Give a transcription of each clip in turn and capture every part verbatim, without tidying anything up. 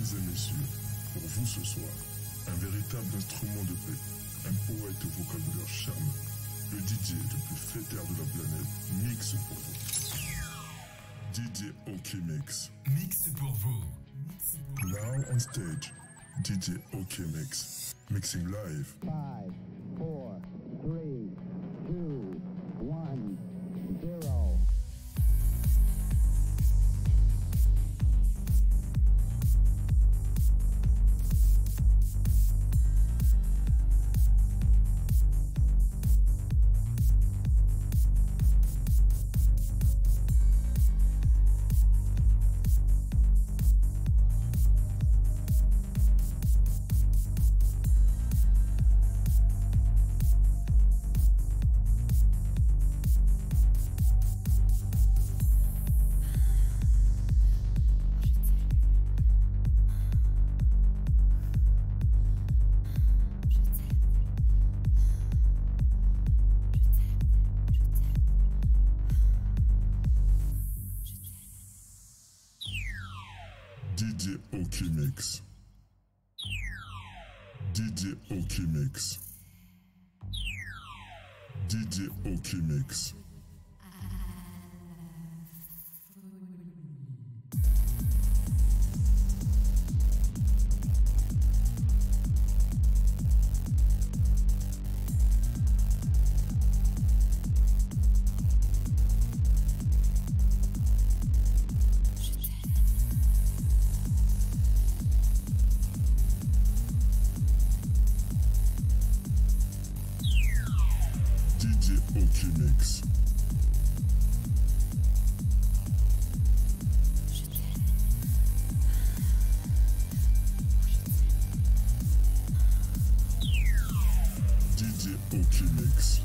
et messieurs, pour vous ce soir, un véritable instrument de paix, un poète au vocabulaire charmant, le D J le plus fêtard de la planète, mixe pour vous. D J OK Mix. Mix pour vous. Now on stage, D J OK Mix. Mixing live. Five, four, three, two, one, zero. D J OK Mix. D J OK Mix. D J OK Mix. D J OK Mix. D J OK Mix.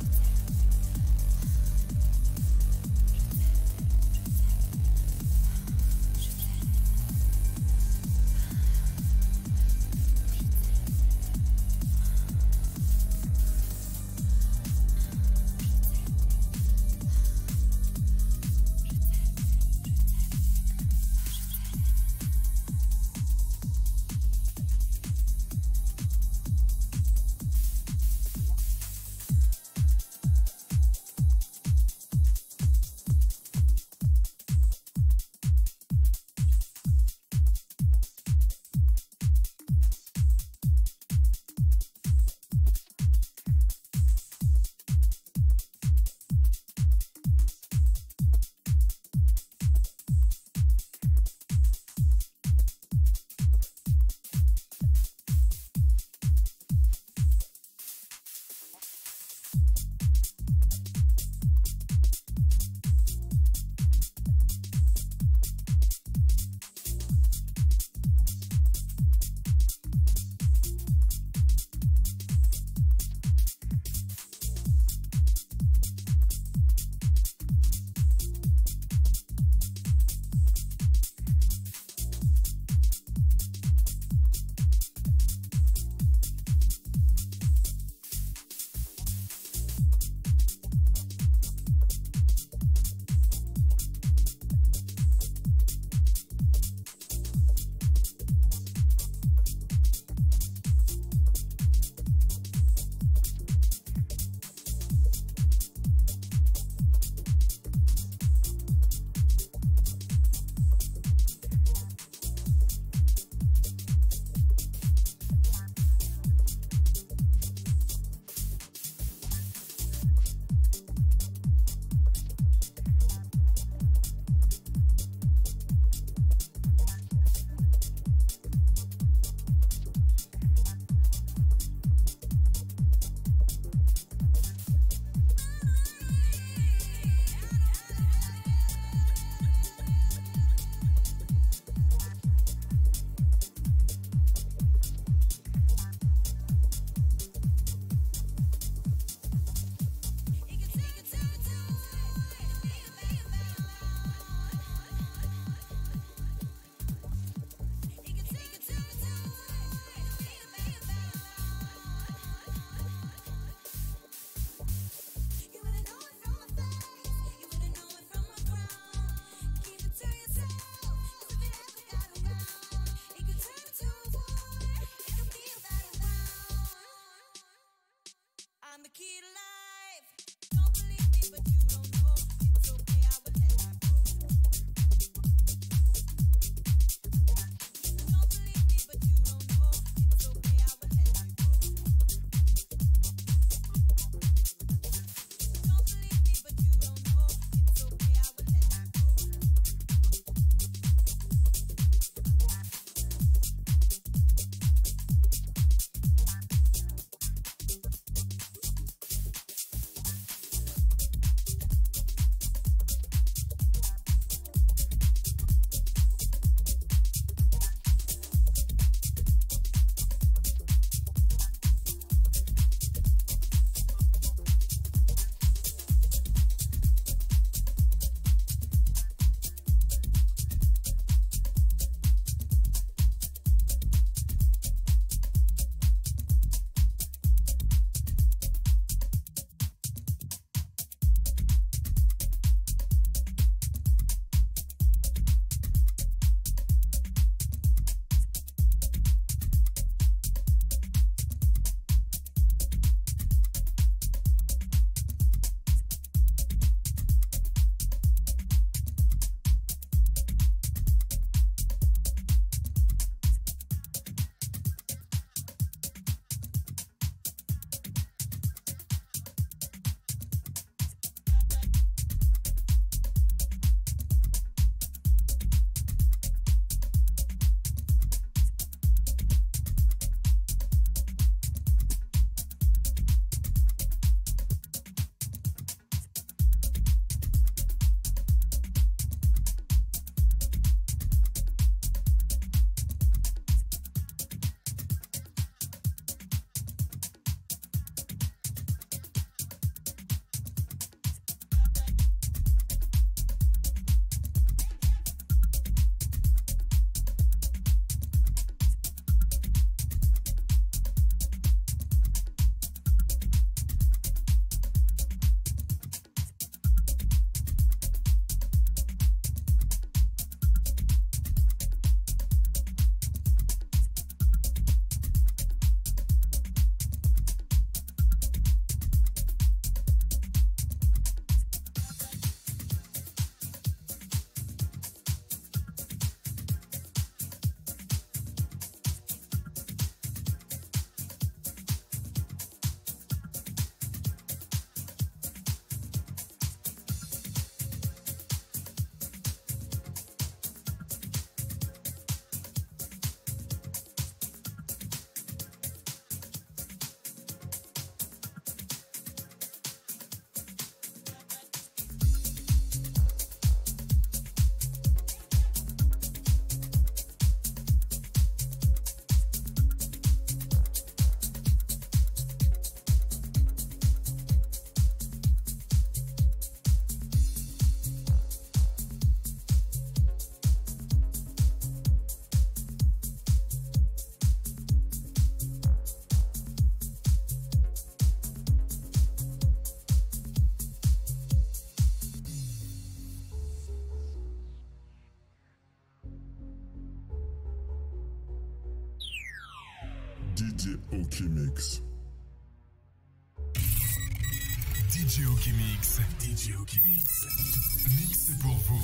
D J Okimix. D J Okimix. Mix pour vous.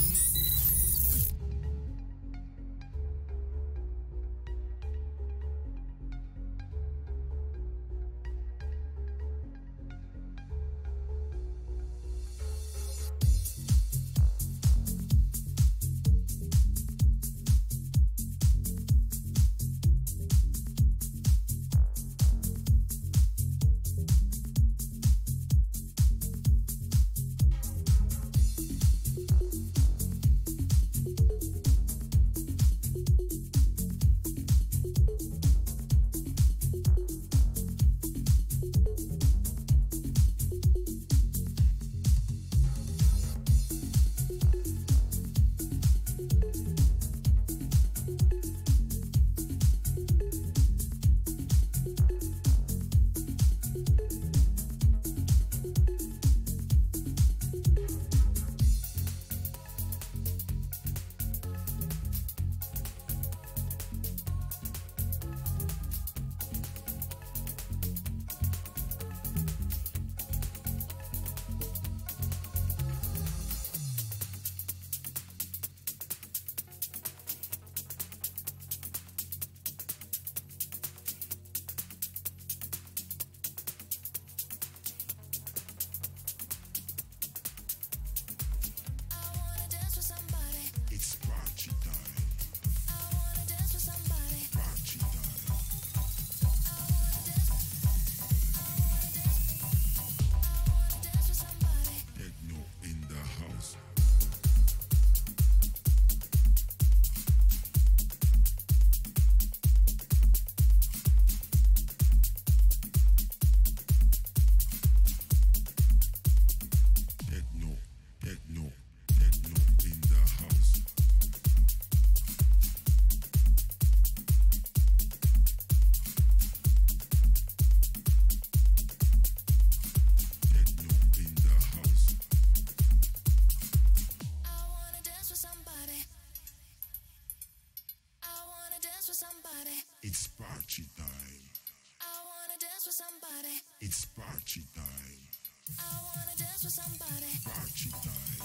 It's party time. I wanna dance with somebody. It's party time. I wanna dance with somebody. Party time.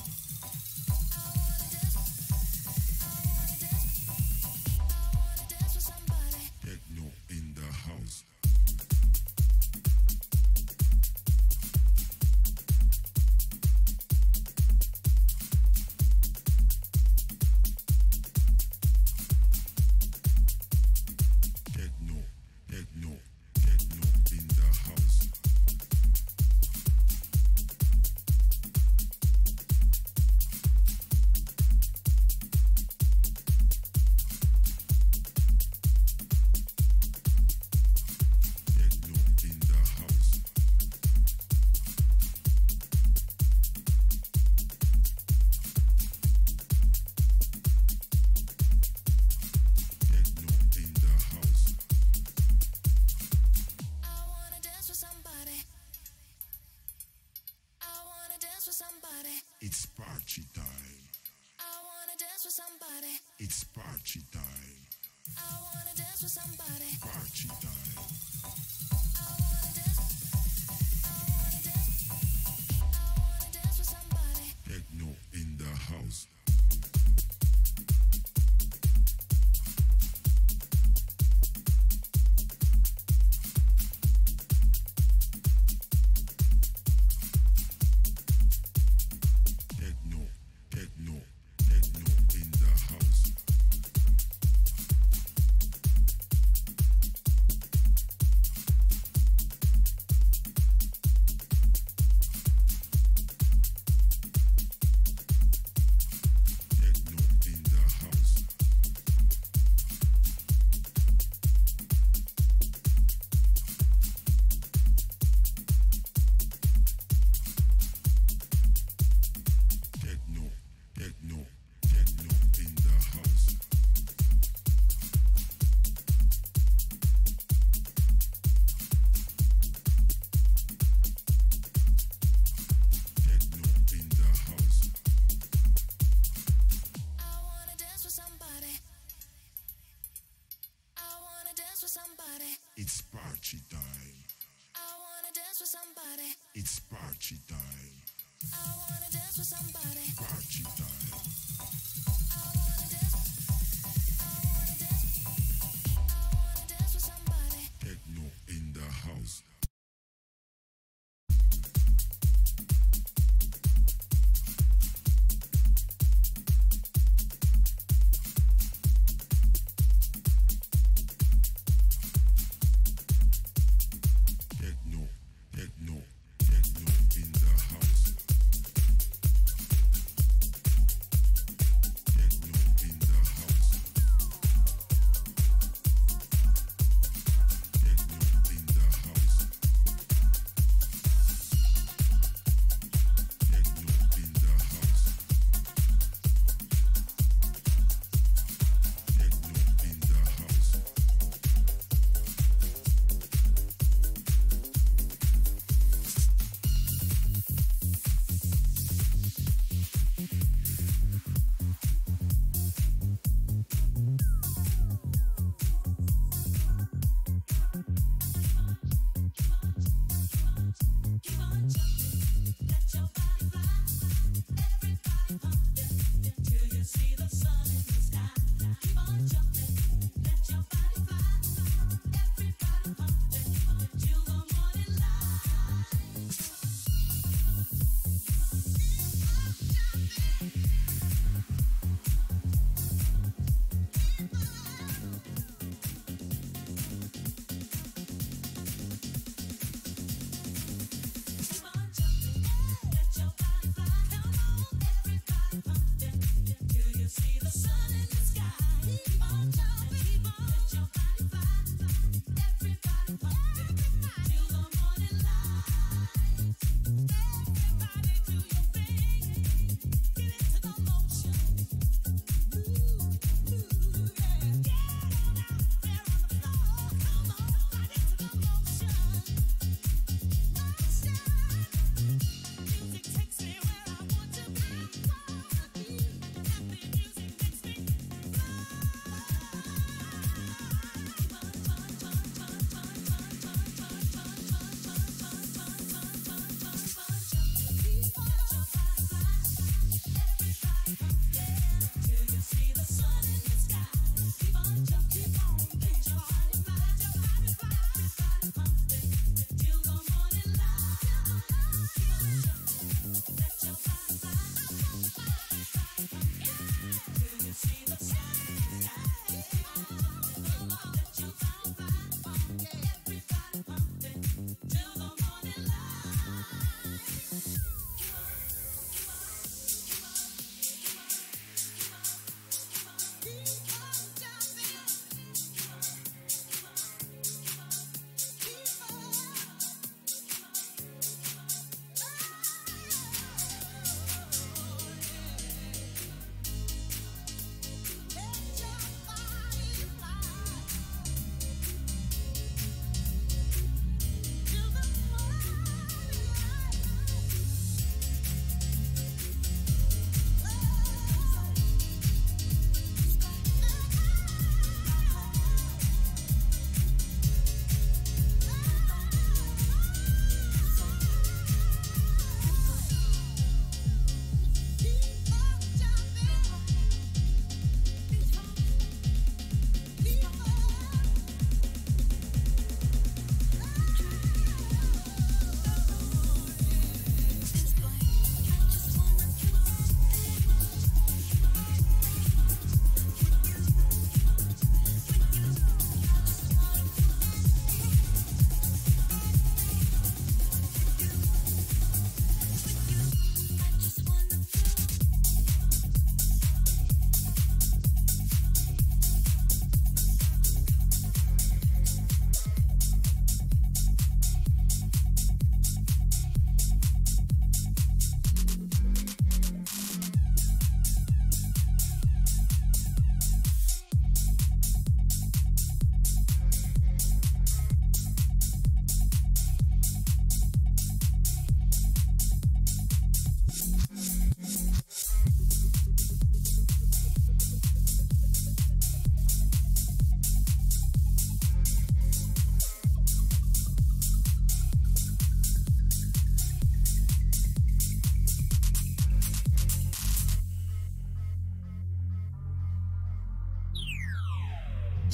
I wanna dance. I wanna dance. I wanna dance with somebody. Techno in the house. Techno, techno, techno in the house. Techno in the house. Techno in the house. I wanna dance with somebody. I wanna dance with somebody. It's party time. I wanna dance with somebody. It's party time. I wanna dance with somebody. Party time. I wanna dance. I wanna dance. I wanna dance with somebody. Techno in the house. Techno, techno, techno in the house. dance with somebody. It's party time. I wanna dance with somebody. Party time. I wanna dance. I wanna dance. I wanna dance with somebody. Techno in the house. Techno, techno, techno in the house.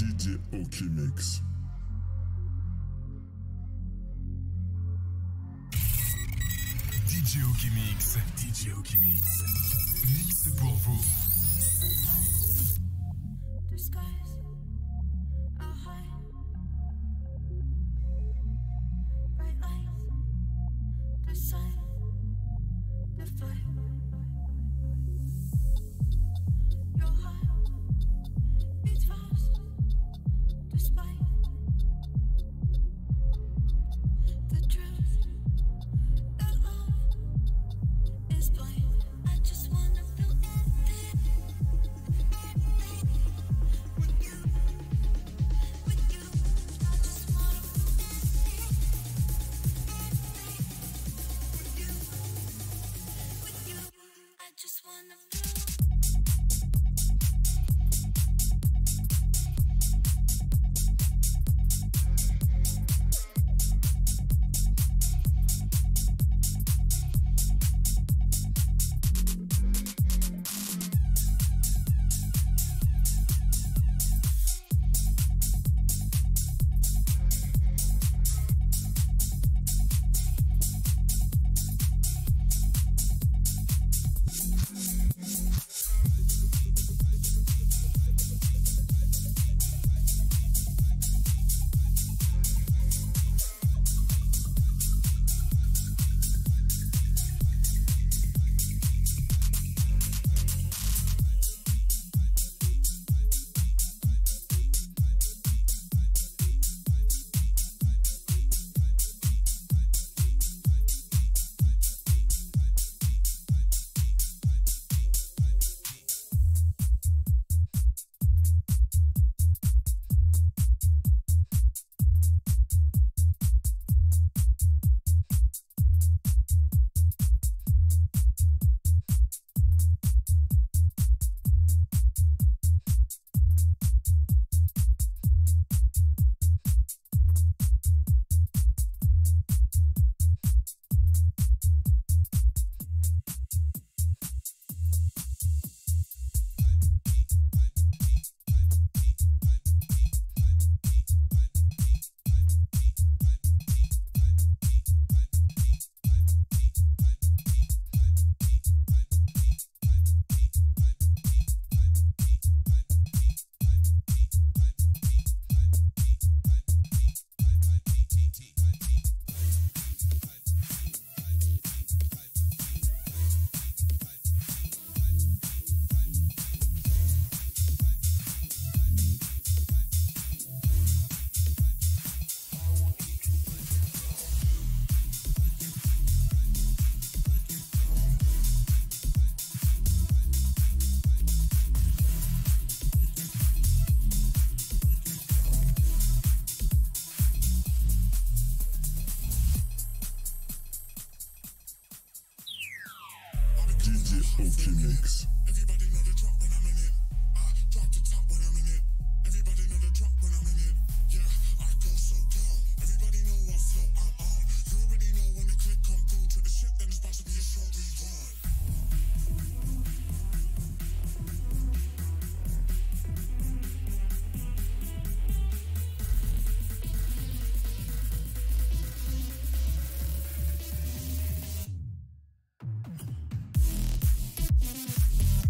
D J Oki Mix. D J Oki Mix. D J Oki Mix. Mix pour vous. The skies are high, bright lights, the sun, the fire. Your heart beats fast, despite the truth that love is blind. I just wanna feel it with you, with you. I just wanna feel with you, with you. I just wanna feel. Oki Mix. Everybody know the drop when I'm in it. I drop the top when I'm in it. Everybody know the drop when I'm in it. Yeah, I go so down. Everybody know what flow I'm on. You already know when the click come through to the shit, then it's about to be a show rerun. We'll be right back.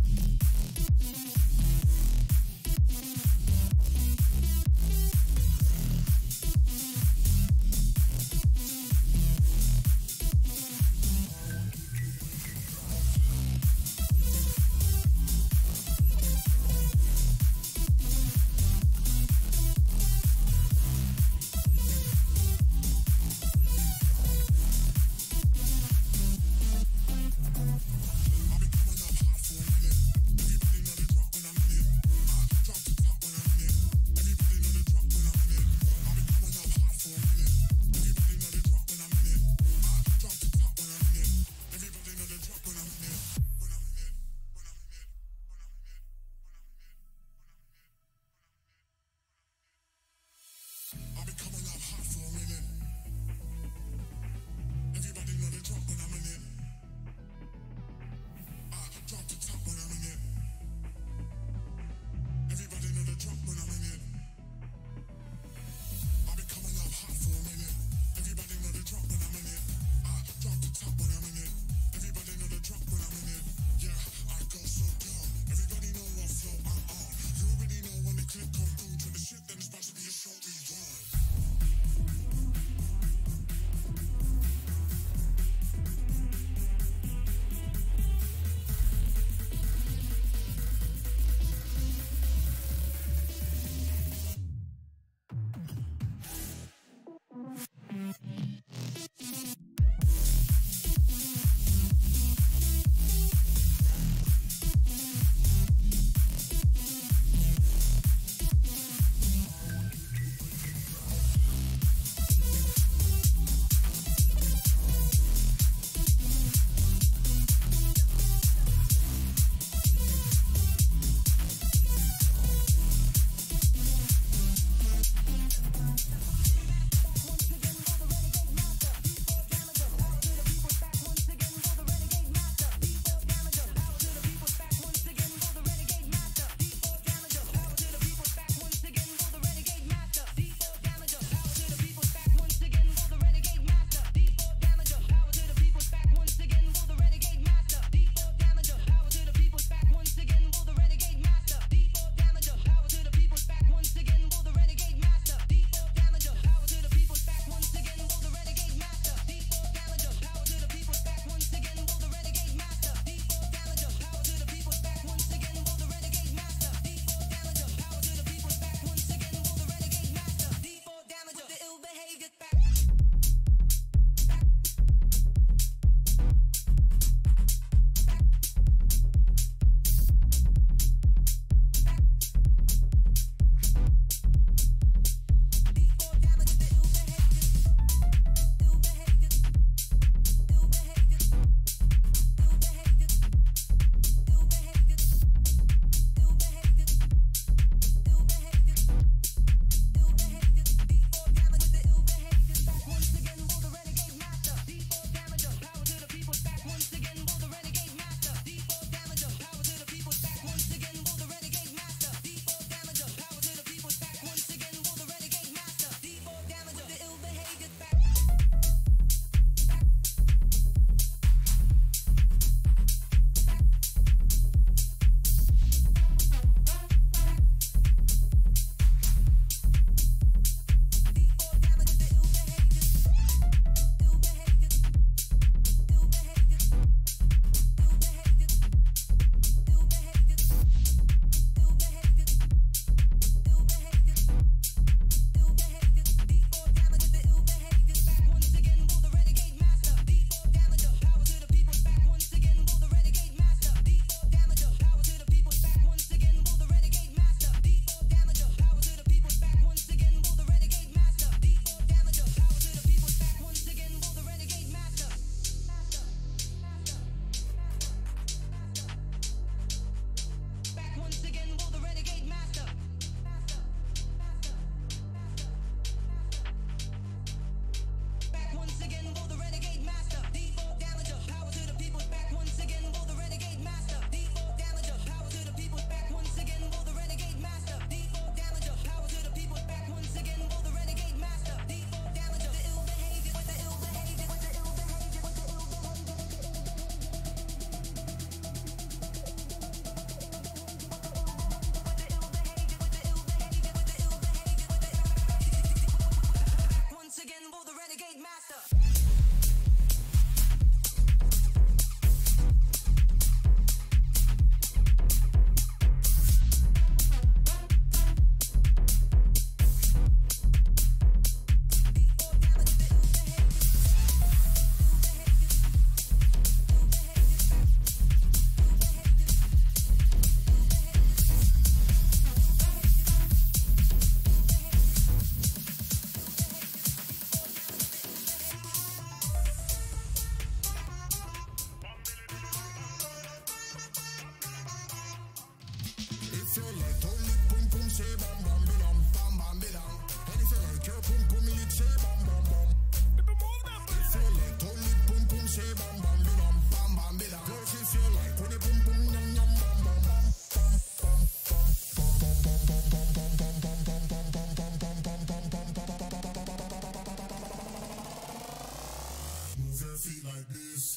your feet like this.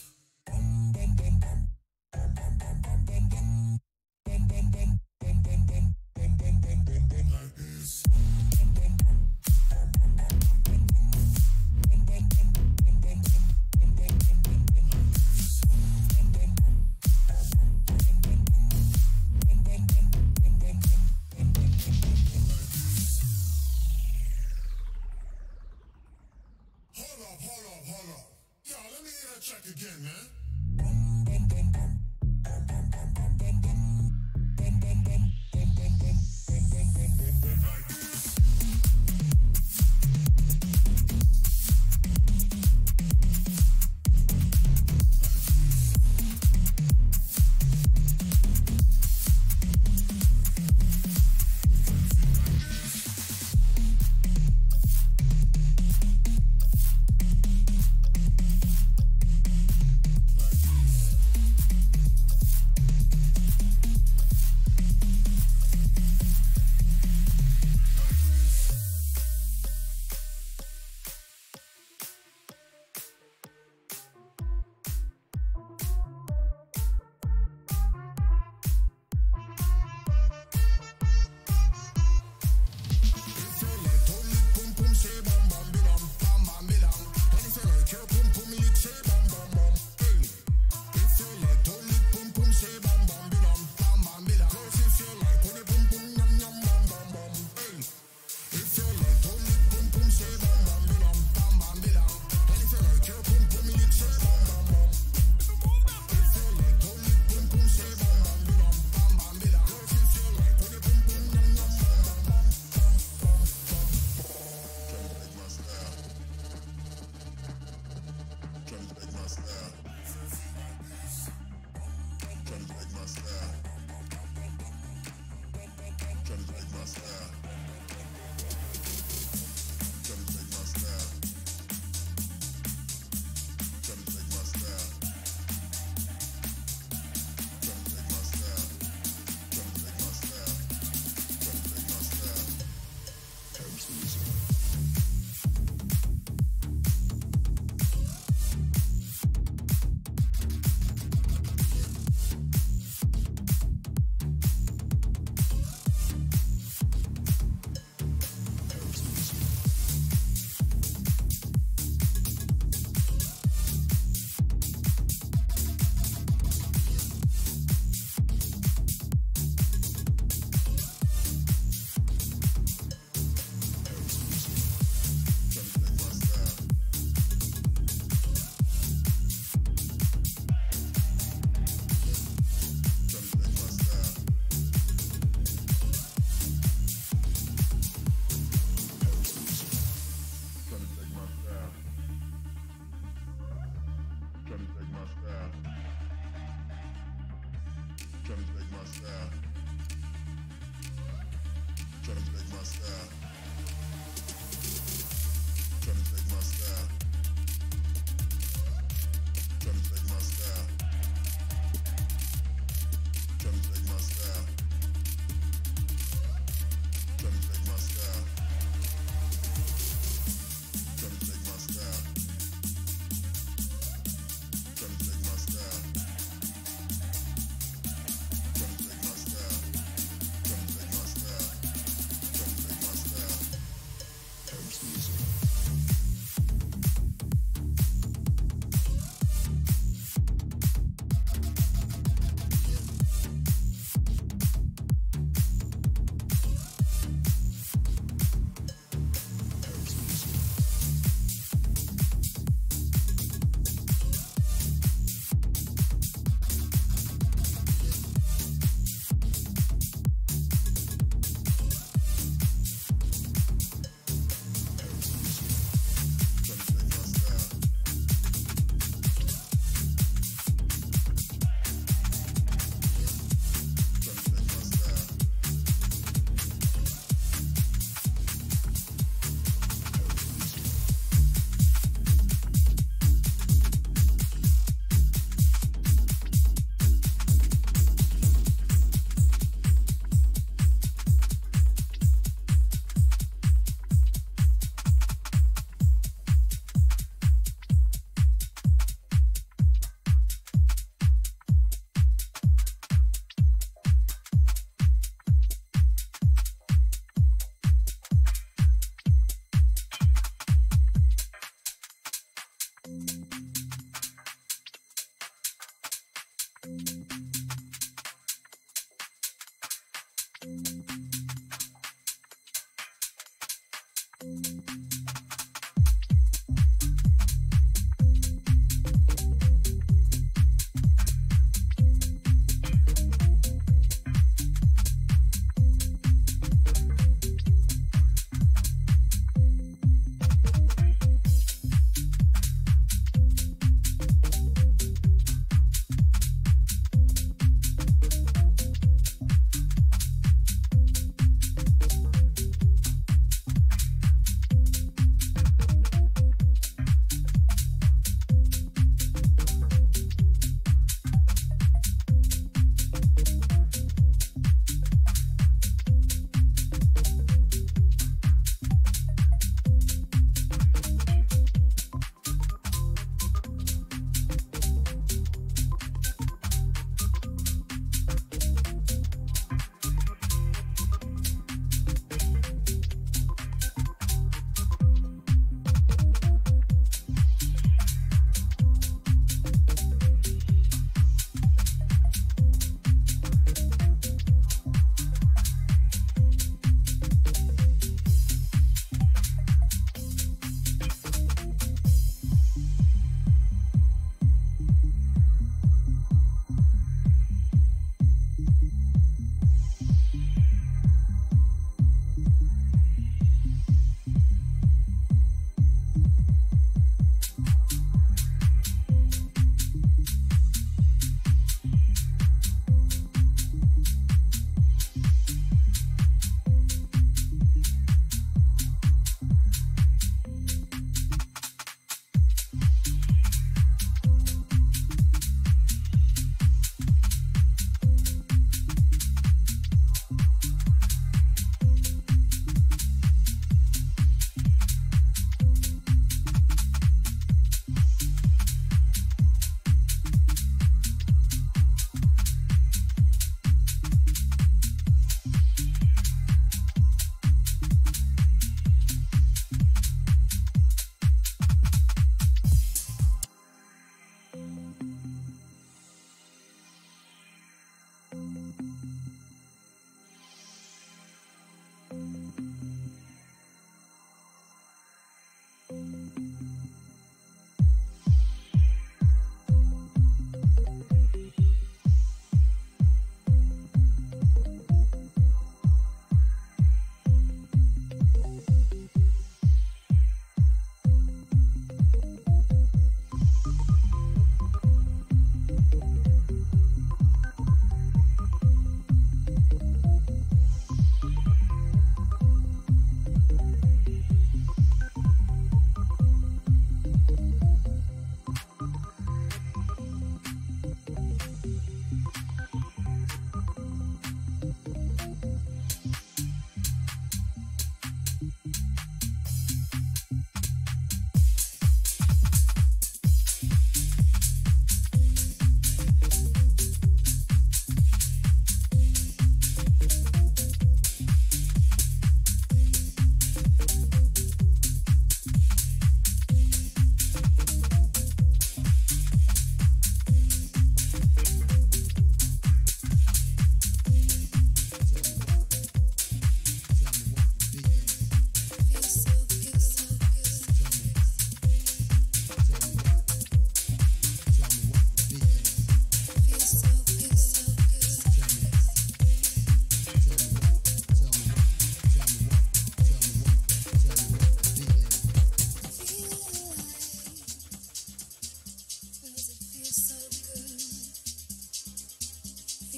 Like this. Hold up, hold up, hold up. Yo, let me hear that track again, man.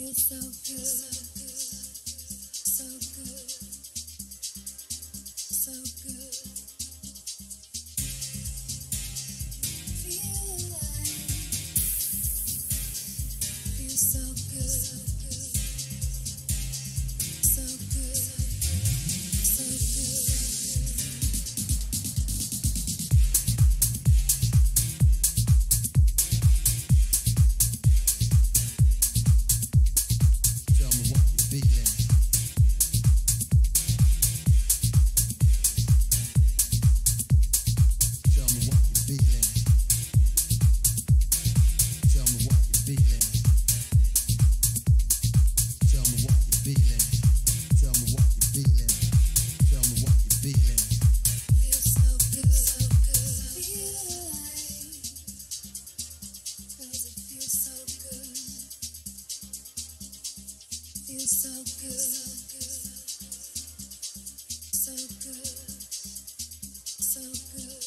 Feels so good, so good, so good. Feel alive. Feels so good, so good, so good. Tell me what you're feeling. Tell me what you're feeling. Tell me what you're feeling. Tell me what you're feeling. Tell me what you're feeling. Tell me what you're feeling. Feels so good, so good. Feel alive. 'Cause it feels so good. Feels so good, so good, so good.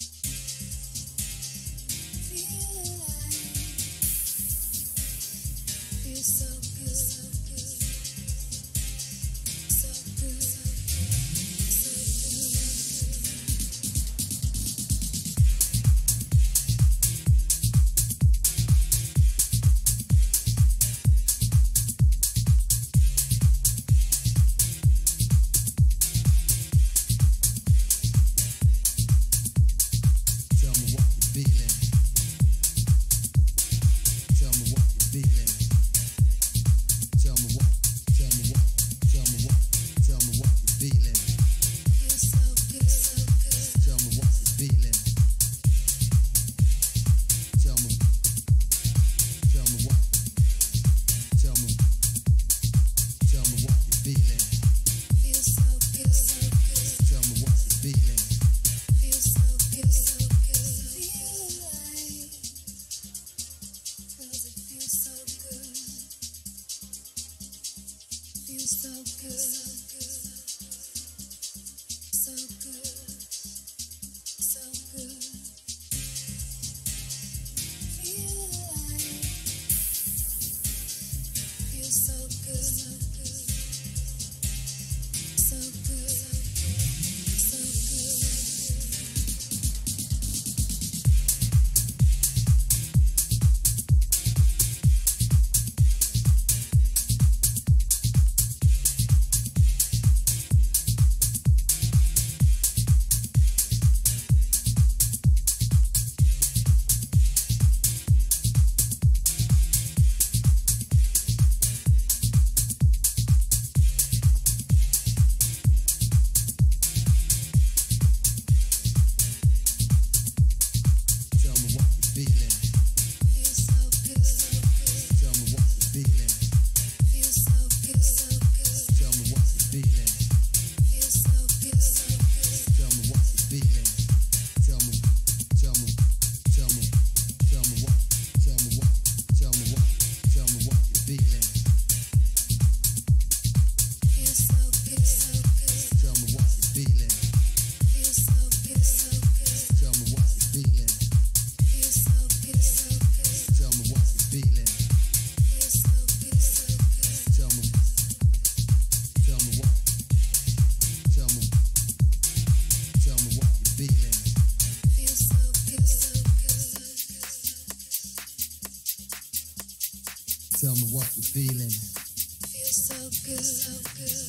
Feel alive. Feels so good, so good, so good, so good. Tell me what you're feeling. Tell me what you're feeling. Tell me what, tell me what, tell me what, tell me what you're feeling. Feels so good, so good. Tell me what you're feeling. Tell me, tell me what, tell me, tell me what you're feeling. Feels so good, so good. Tell me what you're feeling. Feels so good, so good. Feel alive. 'Cause it feels so good. Feels so good, so good, so good, so good. Feel alive. Feels so good, so good, so good, so good. Tell me what you're feeling. Feels so good, so good. Tell me what you're feeling. Feels so good, so good. Tell me what you're feeling. Feels so good, so good. Tell me what you're feeling. Tell me, tell me, tell me, tell me what, tell me what, tell me what, tell me what you're feeling. Feels so good, so good. Tell me what you're feeling. Feels so good, so good. Tell me what you're feeling. Feels so good, so good. Tell me what you're feeling. Feels so good, so good. Tell me, tell me what, tell me, tell me what you're feeling. Feels so good, so good. Tell me what you're feeling. Feels so good, so good.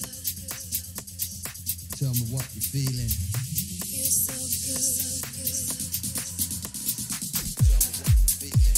Tell me what you're feeling. Feels so good, so good. Tell me what you're feeling.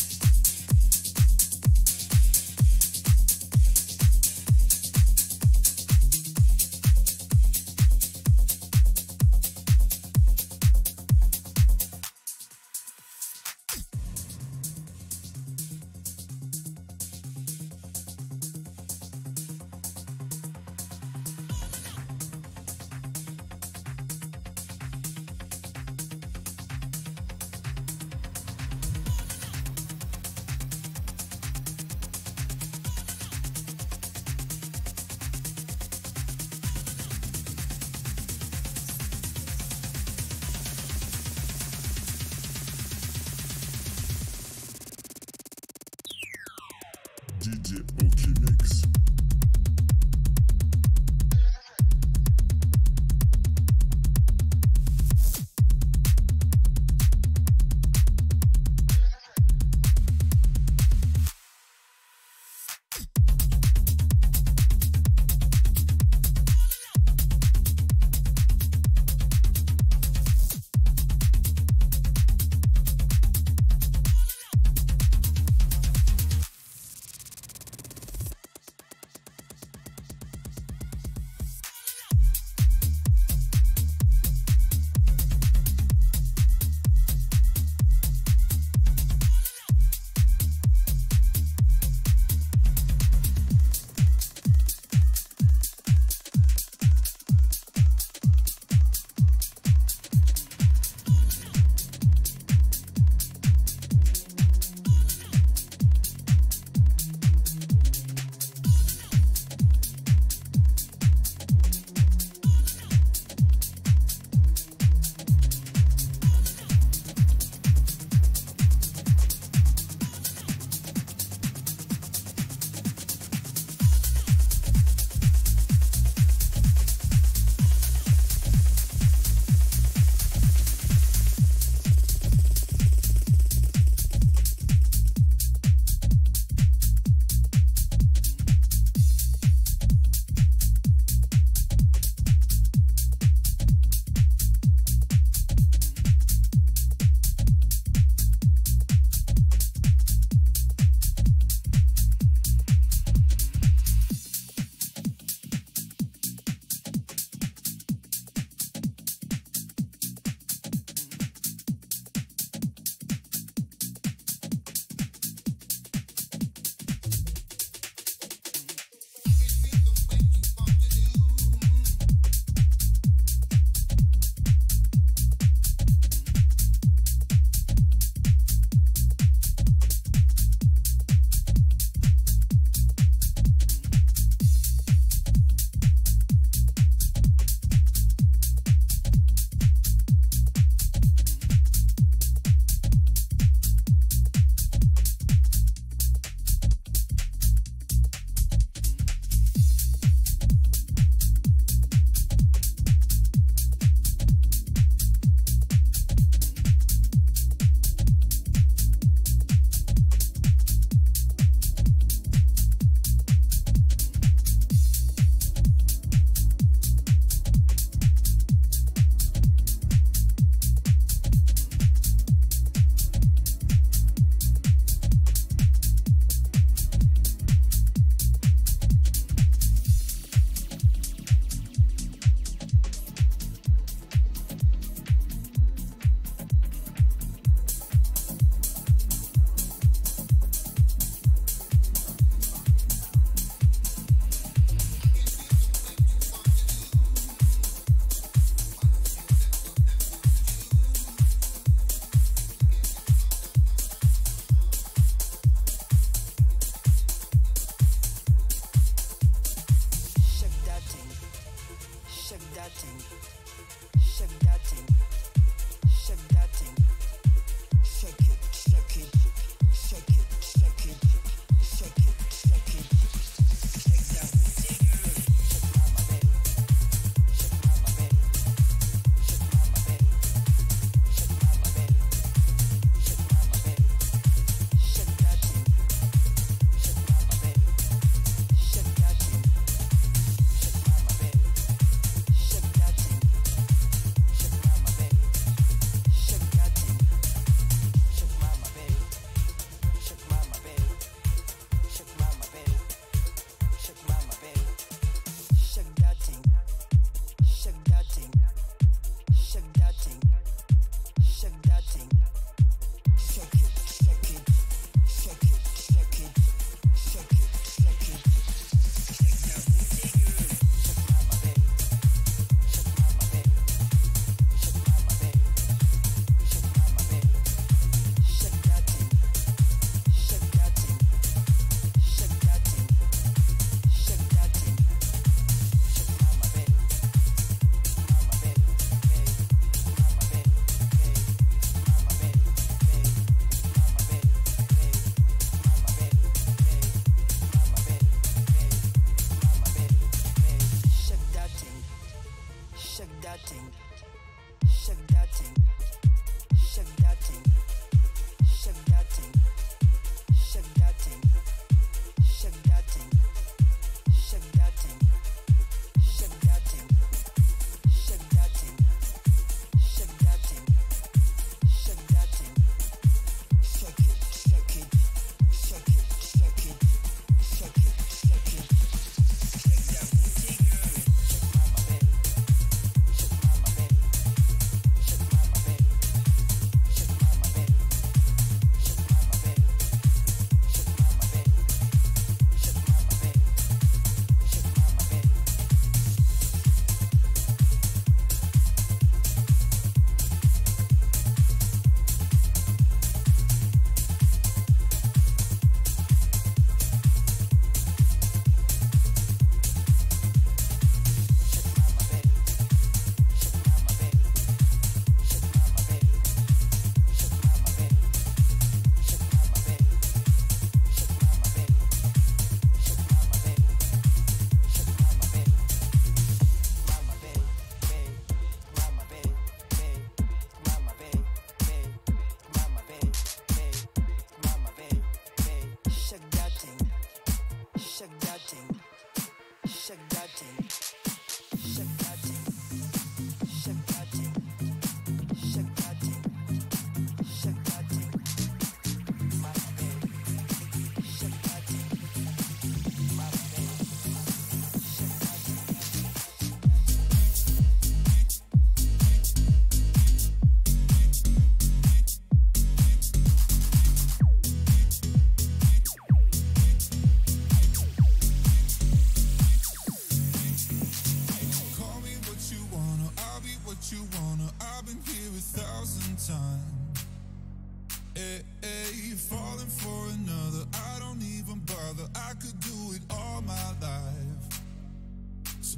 D J Oki Mix.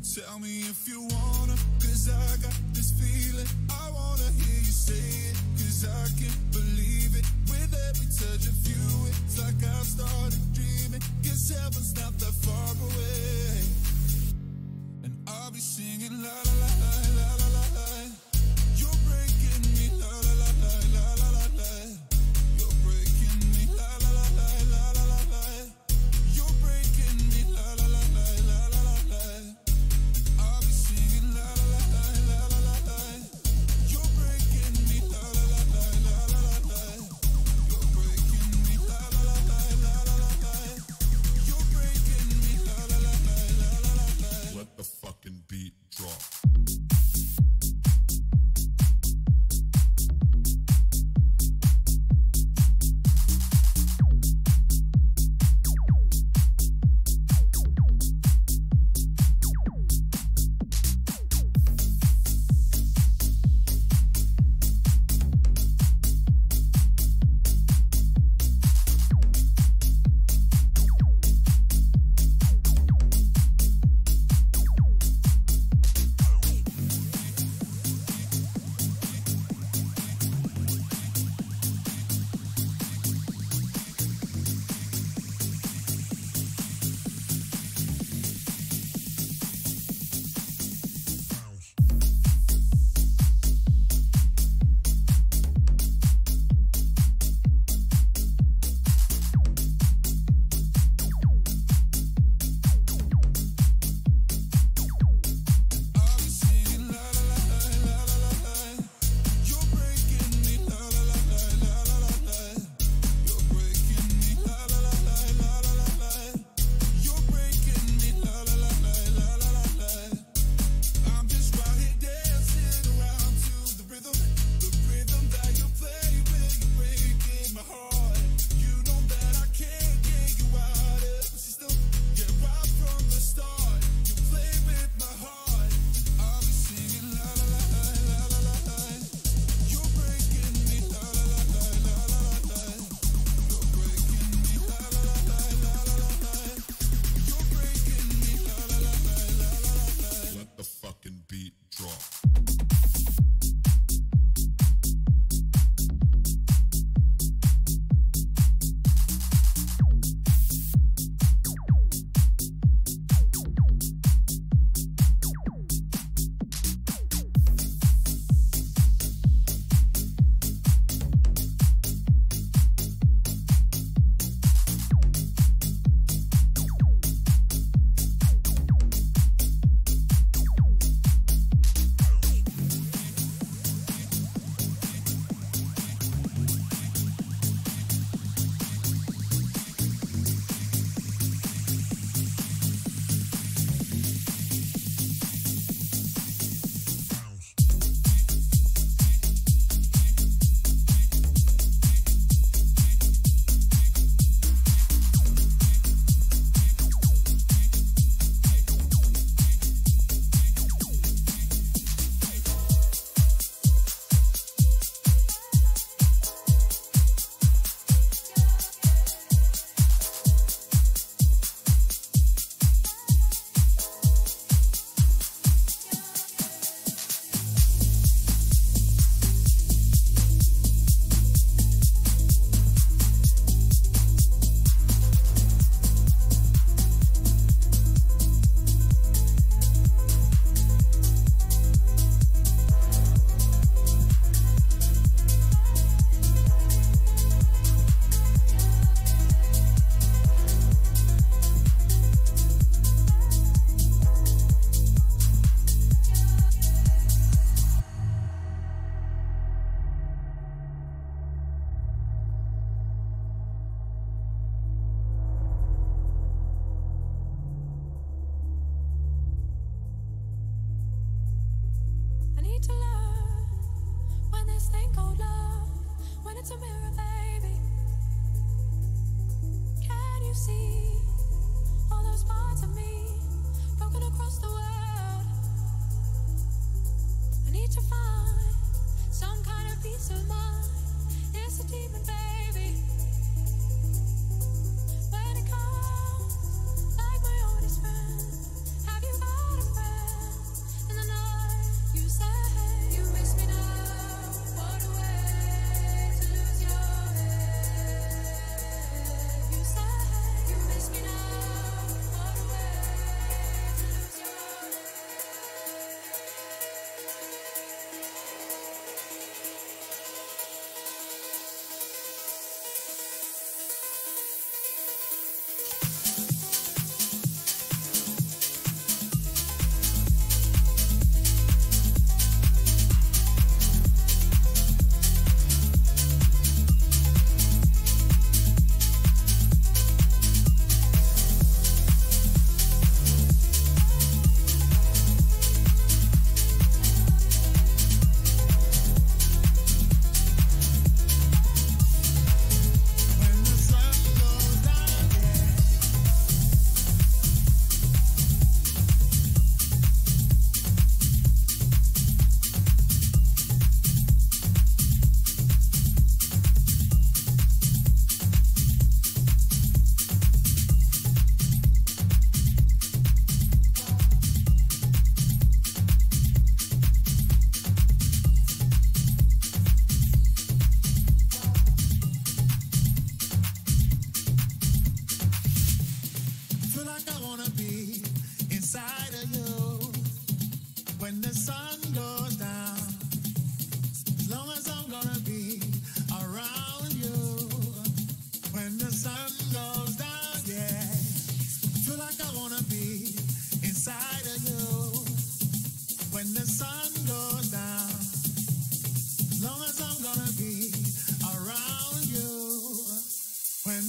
Tell me if you wanna, cause I got this feeling. I wanna hear you say it, cause I can't believe it. With every touch of you, it's like I've started dreaming. Guess heaven's not that far away. And I'll be singing la la la la la la la la. You're breaking me la la la la la la la la. You're breaking me la la la la la la la la. You're breaking me la la la la la la la la. I'll be singing la la la la la la la la. You're breaking me la la la la la la la la. You're breaking me la la la la la la la la. You're breaking me la la la la la la la la. Let the fucking beat drop. When it comes, like my oldest friend, have you got a friend?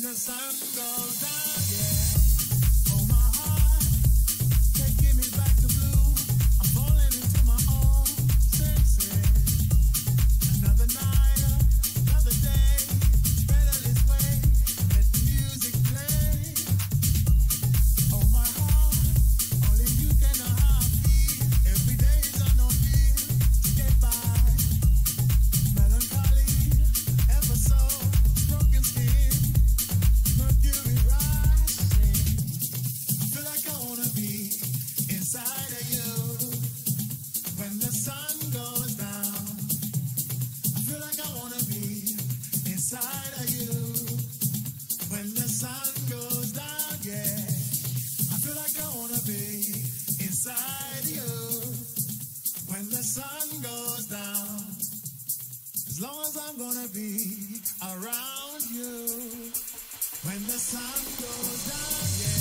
the sun goes down, yeah. Oh, my heart can't give me back the blue. I'm falling into my own senses. Another night, another day, better this way. Let the music play. Oh, my heart, only you can know how I feel. Every day is on no feel to get by. Melancholy, ever so broken skin, mercury rising. I feel like I wanna be inside of you when the sun goes down. I feel like I wanna be inside of you when the sun goes down, yeah. I feel like I wanna be inside you when the sun goes down. As long as I'm gonna be around you when the sun goes down, yeah.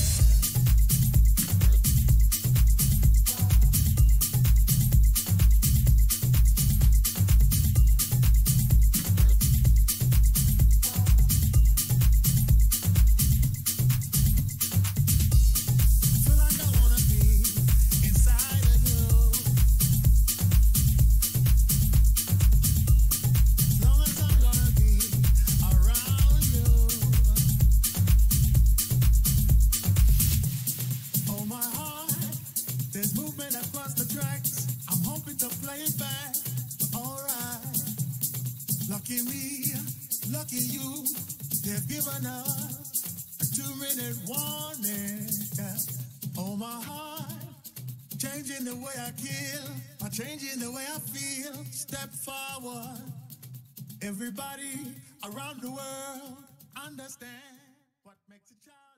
Feel like I wanna be inside of you. As long as I'm gonna be around you. Oh, my heart, there's movement across the tracks. I'm hoping to play it back, but alright. Lucky me, lucky you, they've given us a two-minute warning. Yeah. Oh, my heart, changing the way I kill, or changing the way I feel. Step forward, everybody around the world understand what makes a child.